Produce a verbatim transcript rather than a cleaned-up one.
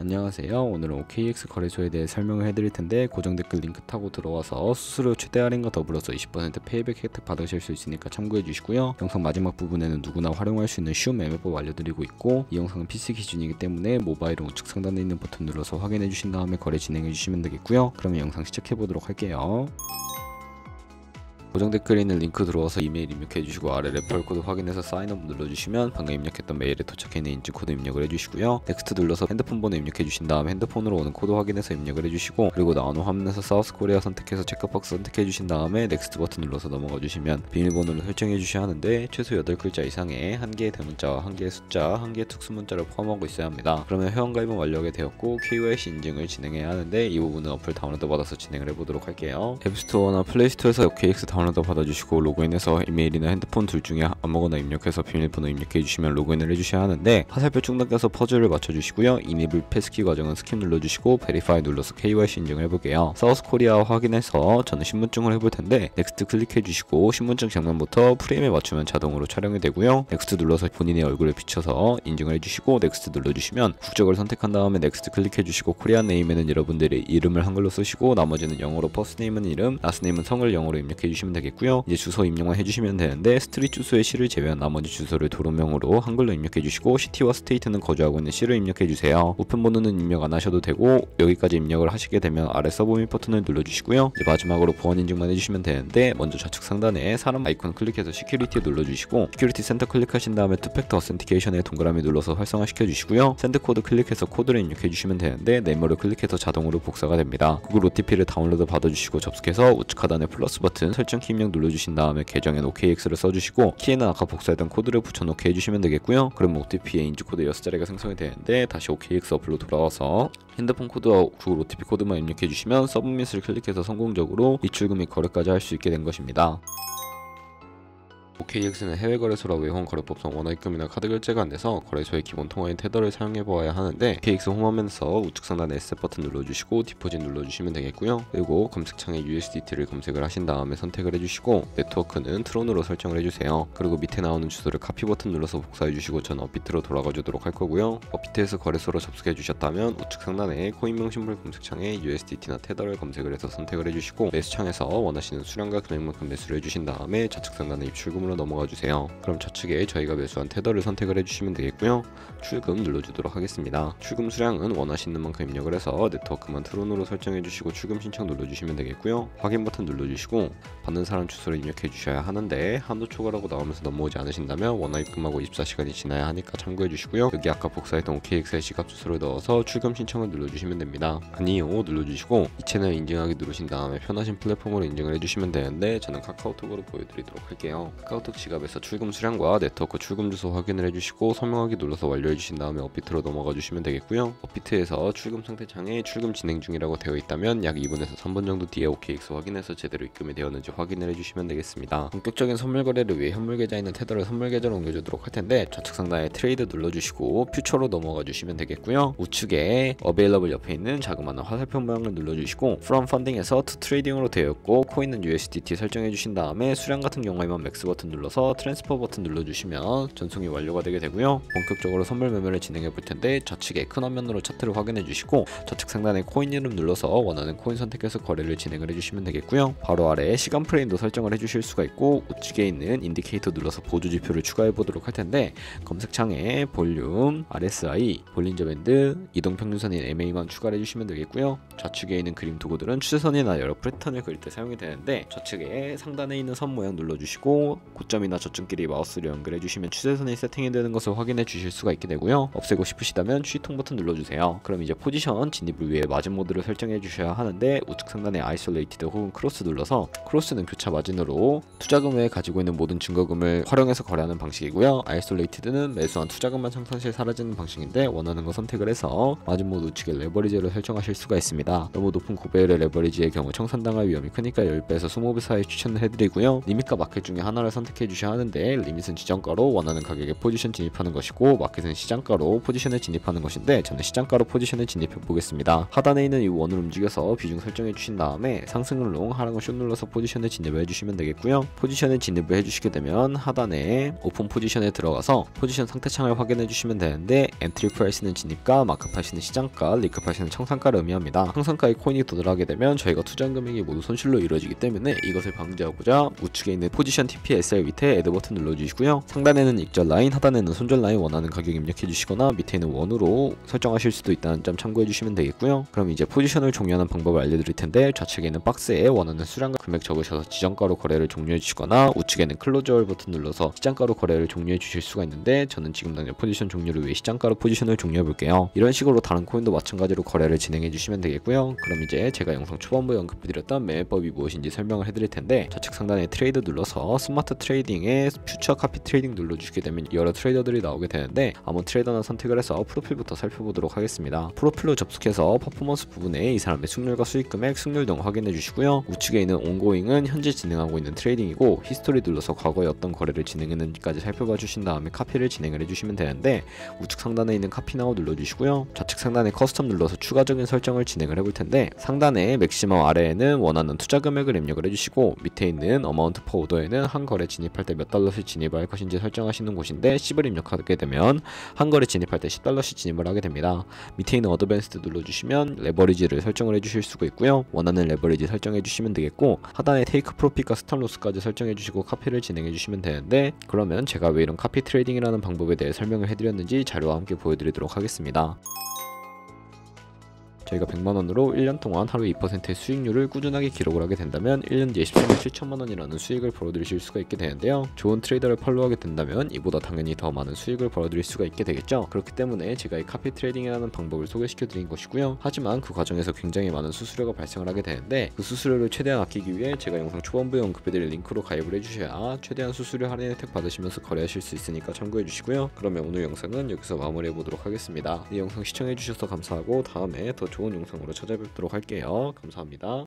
안녕하세요. 오늘은 오케이엑스 거래소에 대해 설명을 해드릴 텐데 고정 댓글 링크 타고 들어와서 수수료 최대 할인과 더불어서 이십 퍼센트 페이백 혜택 받으실 수 있으니까 참고해 주시고요. 영상 마지막 부분에는 누구나 활용할 수 있는 쉬운 매매법 알려드리고 있고, 이 영상은 피씨 기준이기 때문에 모바일은 우측 상단에 있는 버튼 눌러서 확인해 주신 다음에 거래 진행해 주시면 되겠고요. 그러면 영상 시작해 보도록 할게요. 고정 댓글에 있는 링크 들어와서 이메일 입력해주시고 아래 레퍼럴 코드 확인해서 사인업 눌러주시면 방금 입력했던 메일에 도착해있는 인증 코드 입력을 해주시고요. 넥스트 눌러서 핸드폰 번호 입력해주신 다음 핸드폰으로 오는 코드 확인해서 입력을 해주시고, 그리고 나오는 화면에서 사우스 코리아 선택해서 체크박스 선택해주신 다음에 넥스트 버튼 눌러서 넘어가주시면 비밀번호를 설정해주셔야 하는데, 최소 여덟 글자 이상의 한 개의 대문자와 한 개의 숫자, 한 개의 특수문자를 포함하고 있어야 합니다. 그러면 회원가입은 완료하게 되었고 케이와이씨 인증을 진행해야 하는데, 이 부분은 어플 다운로드 받아서 진행을 해보도록 할게요. 앱스토어나 플레이스토어에서 오케이엑스 다운로드 받아주시고 로그인해서 이메일이나 핸드폰 둘 중에 아무거나 입력해서 비밀번호 입력해주시면 로그인을 해주셔야 하는데, 화살표 쭉 당겨서 퍼즐을 맞춰주시고요. 이니블 패스키 과정은 스킵 눌러주시고 베리파이 눌러서 케이와이씨 인증을 해볼게요. 사우스 코리아 확인해서 저는 신분증을 해볼 텐데, 넥스트 클릭해주시고 신분증 장면부터 프레임에 맞추면 자동으로 촬영이 되고요. 넥스트 눌러서 본인의 얼굴을 비춰서 인증을 해주시고 넥스트 눌러주시면 국적을 선택한 다음에 넥스트 클릭해주시고 코리안 네임에는 여러분들의 이름을 한글로 쓰시고 나머지는 영어로 퍼스트 네임은 이름, 라스트 네임은 성을 영어로 입력해주시면 되겠고요. 이제 주소 입력만 해주시면 되는데, 스트릿 주소의 시를 제외한 나머지 주소를 도로명으로 한글로 입력해주시고 시티와 스테이트는 거주하고 있는 시를 입력해주세요. 우편 번호는 입력 안 하셔도 되고, 여기까지 입력을 하시게 되면 아래 서브밋 버튼을 눌러주시고요. 이제 마지막으로 보안 인증만 해주시면 되는데, 먼저 좌측 상단에 사람 아이콘 클릭해서 시큐리티 눌러주시고 시큐리티 센터 클릭하신 다음에 투팩터 어센티케이션에 동그라미 눌러서 활성화시켜 주시고요. 샌드 코드 클릭해서 코드를 입력해 주시면 되는데, 네모를 클릭해서 자동으로 복사가 됩니다. 구글 오티피를 다운로드 받아주시고 접속해서 우측 하단에 플러스 버튼 설정 키 입력 눌러주신 다음에 계정엔 오케이엑스를 써주시고, 키에는 아까 복사했던 코드를 붙여넣게 해주시면 되겠고요. 그럼 오티피의 인증코드 여섯 자리가 생성이 되는데, 다시 오케이엑스 어플로 돌아와서 핸드폰 코드와 구글 오티피 코드만 입력해주시면 서브밋을 클릭해서 성공적으로 입출금 및 거래까지 할 수 있게 된 것입니다. 오케이엑스는 해외 거래소라 외환 거래법상 원화입금이나 카드 결제가 안 돼서 거래소의 기본 통화인 테더를 사용해 보아야 하는데, 오케이엑스 홈화면에서 우측 상단에 에셋 버튼 눌러주시고 디포짓 눌러주시면 되겠고요. 그리고 검색창에 유에스디티를 검색을 하신 다음에 선택을 해주시고 네트워크는 트론으로 설정을 해주세요. 그리고 밑에 나오는 주소를 카피 버튼 눌러서 복사해 주시고 전 업비트로 돌아가 주도록 할 거고요. 업비트에서 거래소로 접속해 주셨다면 우측 상단에 코인명 심볼 검색창에 유에스디티나 테더를 검색을 해서 선택을 해주시고, 매수창에서 원하시는 수량과 금액만큼 매수를 해주신 다음에 좌측 상단에 입출금 으로 넘어가 주세요. 그럼 좌측에 저희가 매수한 테더를 선택을 해주시면 되겠고요. 출금 눌러주도록 하겠습니다. 출금 수량은 원하시는 만큼 입력을 해서 네트워크만 트론으로 설정해 주시고 출금 신청 눌러주시면 되겠고요. 확인 버튼 눌러주시고 받는 사람 주소를 입력해 주셔야 하는데, 한도 초과라고 나오면서 넘어오지 않으신다면 원화 입금하고 이십사 시간이 지나야 하니까 참고해 주시고요. 여기 아까 복사했던 오케이엑스의 지갑 주소를 넣어서 출금 신청을 눌러주시면 됩니다. 아니요 눌러주시고 이 채널 인증하기 누르신 다음에 편하신 플랫폼으로 인증을 해주시면 되는데, 저는 카카오톡으로 보여드리도록 할게요. 카카오톡 지갑에서 출금 수량과 네트워크 출금 주소 확인을 해주시고 서명하기 눌러서 완료해주신 다음에 업비트로 넘어가 주시면 되겠고요. 업비트에서 출금 상태 창에 출금 진행 중이라고 되어 있다면 약 이 분에서 삼 분 정도 뒤에 오케이엑스 확인해서 제대로 입금이 되었는지 확인을 해주시면 되겠습니다. 본격적인 선물 거래를 위해 현물 계좌에 있는 테더를 선물 계좌로 옮겨주도록 할 텐데, 좌측 상단에 트레이드 눌러주시고 퓨처로 넘어가 주시면 되겠고요. 우측에 어베일러블 옆에 있는 자그마한 화살표 모양을 눌러주시고 from funding에서 to trading으로 되어 있고 코인은 유에스디티 설정해 주신 다음에 수량 같은 경우에만 맥스 버튼 눌러서 트랜스퍼 버튼 눌러주시면 전송이 완료가 되게 되고요. 본격적으로 선물 매매를 진행해 볼 텐데, 좌측에 큰 화면으로 차트를 확인해 주시고 좌측 상단에 코인 이름 눌러서 원하는 코인 선택해서 거래를 진행을 해주시면 되겠고요. 바로 아래에 시간 프레임도 설정을 해주실 수가 있고, 우측에 있는 인디케이터 눌러서 보조 지표를 추가해 보도록 할 텐데, 검색창에 볼륨, 알에스아이, 볼린저 밴드, 이동 평균선인 엠에이만 추가를 해주시면 되겠고요. 좌측에 있는 그림 도구들은 추세선이나 여러 패턴을 그릴 때 사용이 되는데, 좌측에 상단에 있는 선 모양 눌러주시고 고점이나 저점끼리 마우스를 연결해 주시면 추세선이 세팅이 되는 것을 확인해 주실 수가 있게 되고요. 없애고 싶으시다면 취통 버튼 눌러주세요. 그럼 이제 포지션 진입을 위해 마진 모드를 설정해 주셔야 하는데, 우측 상단에 아이솔레이티드 혹은 크로스 눌러서, 크로스는 교차 마진으로 투자금 외에 가지고 있는 모든 증거금을 활용해서 거래하는 방식이고요. 아이솔레이티드는 매수한 투자금만 청산시에 사라지는 방식인데, 원하는 거 선택을 해서 마진 모드 우측에 레버리지를 설정하실 수가 있습니다. 너무 높은 고배율의 레버리지의 경우 청산당할 위험이 크니까 십 배에서 이십 배 사이 추천을 해드리고요. 리밋과 마켓 중에 하나를 선택 체크해 주셔야 하는데, 리밋은 지정가로 원하는 가격에 포지션 진입하는 것이고 마켓은 시장가로 포지션에 진입하는 것인데 저는 시장가로 포지션에 진입해 보겠습니다. 하단에 있는 이 원을 움직여서 비중 설정해 주신 다음에 상승을 롱, 하락을 숏 눌러서 포지션에 진입을 해주시면 되겠고요. 포지션에 진입을 해주시게 되면 하단에 오픈 포지션에 들어가서 포지션 상태창을 확인해 주시면 되는데, 엔트리 프라이스는 진입가, 마크 프라이스는 시장가, 리크 프라이스는 청산가를 의미합니다. 청산가의 코인이 도달하게 되면 저희가 투자한 금액이 모두 손실로 이루어지기 때문에 이것을 방지하고자 우측에 있는 포지션 티피에스엘 밑에 애드 버튼 눌러주시고요. 상단에는 익절 라인, 하단에는 손절 라인 원하는 가격 입력해 주시거나 밑에 있는 원으로 설정하실 수도 있다는 점 참고해 주시면 되겠고요. 그럼 이제 포지션을 종료하는 방법을 알려드릴 텐데, 좌측에 있는 박스에 원하는 수량과 금액 적으셔서 지정가로 거래를 종료해 주시거나 우측에는 클로저 버튼 눌러서 시장가로 거래를 종료해 주실 수가 있는데, 저는 지금 당장 포지션 종료를 위해 시장가로 포지션을 종료해 볼게요. 이런 식으로 다른 코인도 마찬가지로 거래를 진행해 주시면 되겠고요. 그럼 이제 제가 영상 초반부에 언급해드렸던 매매법이 무엇인지 설명을 해드릴 텐데, 좌측 상단에 트레이드 눌러서 스마트 트레이딩에 퓨처 카피 트레이딩 눌러주시게 되면 여러 트레이더들이 나오게 되는데, 아무 트레이더나 선택을 해서 프로필부터 살펴보도록 하겠습니다. 프로필로 접속해서 퍼포먼스 부분에 이 사람의 승률과 수익 금액, 승률 등 확인해 주시고요. 우측에 있는 온고잉은 현재 진행하고 있는 트레이딩이고, 히스토리 눌러서 과거에 어떤 거래를 진행했는지까지 살펴봐 주신 다음에 카피를 진행을 해주시면 되는데, 우측 상단에 있는 카피 나우 눌러주시고요. 좌측 상단에 커스텀 눌러서 추가적인 설정을 진행을 해볼 텐데, 상단에 맥시멈 아래에는 원하는 투자 금액을 입력을 해주시고, 밑에 있는 어마운트 퍼 오더에는 한 거래 진입할 때 몇 달러씩 진입할 것인지 설정하시는 곳인데, 십을 입력하게 되면 한 거래 진입할 때 십 달러씩 진입을 하게 됩니다. 밑에 있는 어드밴스드 눌러주시면 레버리지를 설정을 해주실 수가 있고요. 원하는 레버리지 설정해 주시면 되겠고, 하단에 테이크 프로핏과 스탑 로스까지 설정해 주시고 카피를 진행해 주시면 되는데, 그러면 제가 왜 이런 카피 트레이딩이라는 방법에 대해 설명을 해드렸는지 자료와 함께 보여드리도록 하겠습니다. 저희가 백만 원으로 일 년 동안 하루 이 퍼센트의 수익률을 꾸준하게 기록을 하게 된다면 일 년 뒤에 십삼억 칠천만 원이라는 수익을 벌어들이실 수가 있게 되는데요. 좋은 트레이더를 팔로우하게 된다면 이보다 당연히 더 많은 수익을 벌어들일 수가 있게 되겠죠. 그렇기 때문에 제가 이 카피 트레이딩이라는 방법을 소개시켜 드린 것이고요. 하지만 그 과정에서 굉장히 많은 수수료가 발생을 하게 되는데, 그 수수료를 최대한 아끼기 위해 제가 영상 초반부에 언급해드릴 링크로 가입을 해주셔야 최대한 수수료 할인 혜택 받으시면서 거래하실 수 있으니까 참고해 주시고요. 그러면 오늘 영상은 여기서 마무리해 보도록 하겠습니다. 이 영상 시청해 주셔서 감사하고 다음에 더 좋은 영상으로 찾아뵙도록 할게요. 감사합니다.